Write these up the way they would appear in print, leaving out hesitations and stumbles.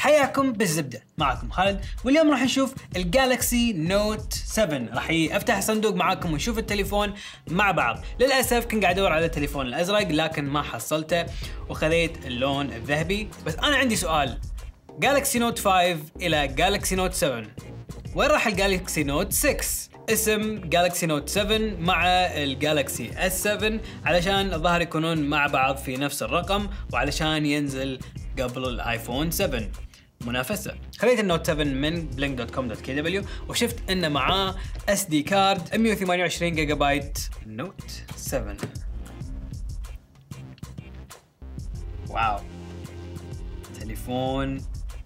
حياكم بالزبدة، معكم خالد، واليوم راح نشوف الجالكسي نوت 7. راح افتح صندوق معاكم ونشوف التليفون مع بعض. للأسف كنت قاعد ادور على التليفون الأزرق لكن ما حصلته وخذيت اللون الذهبي. بس أنا عندي سؤال، جالكسي نوت 5 إلى جالكسي نوت 7 وين راح الجالكسي نوت 6؟ اسم جالكسي نوت 7 مع الجالكسي S7 علشان الظاهر يكونون مع بعض في نفس الرقم وعلشان ينزل قبل الايفون 7 منافسة. خذيت النوت 7 من blink.com.kw وشفت انه معاه SD كارد 128 جيجا بايت. النوت 7 واو، تليفون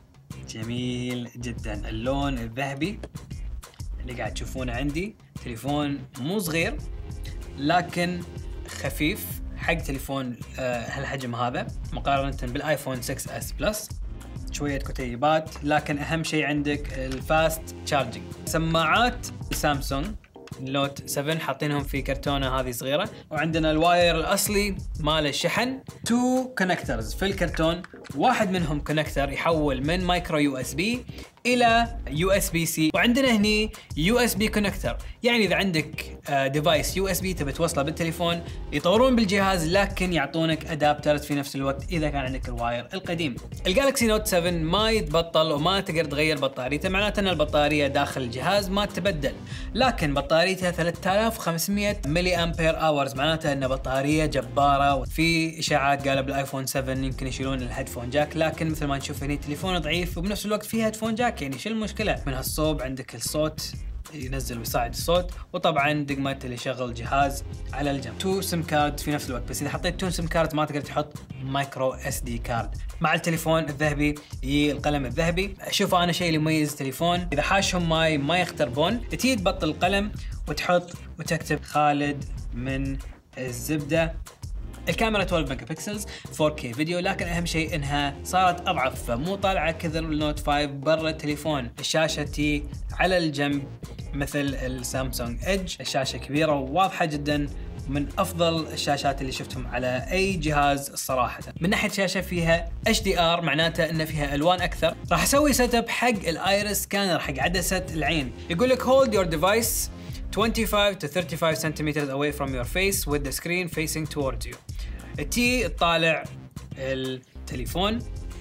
جميل جدا. اللون الذهبي اللي قاعد تشوفونه عندي، تليفون مو صغير لكن خفيف حق تليفون هالحجم هذا مقارنة بالايفون 6s بلس. شوية كتيبات لكن اهم شيء عندك الفاست تشارجنج. سماعات سامسونج نوت 7 حاطينهم في كرتونة هذه صغيرة، وعندنا الواير الأصلي مال الشحن. 2 كونكترز في الكرتون، واحد منهم كونكتر يحول من مايكرو يو اس بي إلى يو اس بي سي، وعندنا هني يو اس بي كونكتر. يعني إذا عندك ديفايس يو اس بي تبي توصله بالتليفون يطورون بالجهاز لكن يعطونك أدابترز في نفس الوقت إذا كان عندك الواير القديم. الجالكسي نوت 7 ما يتبطل وما تقدر تغير بطاريته، معناته أن البطارية داخل الجهاز ما تتبدل، لكن بطاريتها 3500 ملي أمبير أورز، معناته أن بطارية جبارة. وفي إشاعات قالوا بالايفون 7 يمكن يشيلون الهيدفون جاك، لكن مثل ما نشوف هني تليفون ضعيف وبنفس الوقت فيه هيدفون جاك. يعني شو المشكلة؟ من هالصوب عندك الصوت ينزل ويصعد الصوت، وطبعا دقمة اللي يشغل جهاز على الجنب. 2 سم كارد في نفس الوقت، بس اذا حطيت 2 سم كارد ما تقدر تحط مايكرو اس دي كارد. مع التليفون الذهبي يجي القلم الذهبي. اشوف انا شيء اللي يميز التليفون، اذا حاشهم ماي ما يختربون، تجي تبطل القلم وتحط وتكتب خالد من الزبدة. الكاميرا 12 ميجا بكسلز 4K فيديو، لكن اهم شيء انها صارت اضعف، فمو طالعه كثر النوت 5 برا التليفون. الشاشه تي على الجنب مثل السامسونج ايدج، الشاشه كبيره وواضحه جدا، من افضل الشاشات اللي شفتهم على اي جهاز الصراحه. من ناحيه شاشه فيها HDR، معناته ان فيها الوان اكثر. راح اسوي سيت اب حق الايرس سكانر حق عدسه العين. يقول لك hold your device 25 to 35 centimeters away from your face with the screen facing towards you. تي تطالع التليفون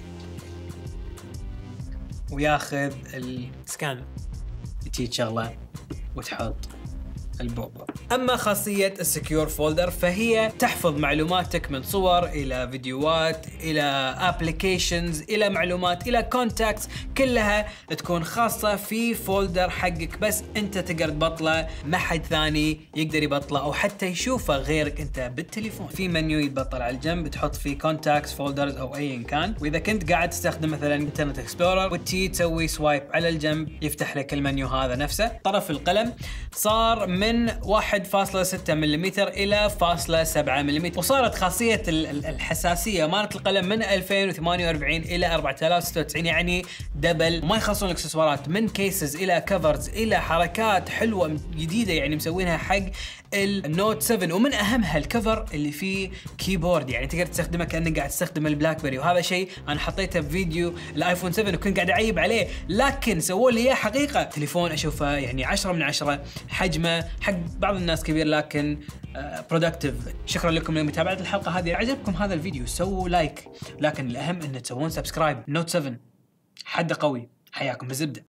وياخذ السكان، تي تشغله وتحط البوبر. اما خاصيه السكيور فولدر فهي تحفظ معلوماتك من صور الى فيديوهات الى ابلكيشنز الى معلومات الى كونتاكتس، كلها تكون خاصه في فولدر حقك، بس انت تقدر تبطله، ما حد ثاني يقدر يبطله او حتى يشوفه غيرك انت بالتليفون. في منيو يتبطل على الجنب تحط فيه كونتاكتس فولدرز او ايا كان، واذا كنت قاعد تستخدم مثلا انترنت اكسبلورر وتي تسوي سوايب على الجنب يفتح لك المنيو هذا نفسه. طرف القلم صار من 1.6 ملم إلى 0.7 ملم، وصارت خاصية الحساسية مالت القلم من 2048 إلى 4096، يعني دبل. ما يخلصون الاكسسوارات من كيسز إلى كفرز إلى حركات حلوة جديدة يعني مسوينها حق النوت 7. ومن أهمها الكفر اللي فيه كيبورد، يعني تقدر تستخدمه كأنك قاعد تستخدم البلاك بيري، وهذا شيء أنا حطيته بفيديو الايفون 7 وكنت قاعد أعيب عليه، لكن سووا لي إياه حقيقة. تليفون أشوفه يعني 10 من 10، حجمه حق بعض الناس كبير لكن برودكتيف. شكرا لكم لمتابعة الحلقة هذه. عجبكم هذا الفيديو سووا لايك، لكن الأهم أن تسوون سبسكرايب. نوت 7 حد قوي. حياكم بالزبدة.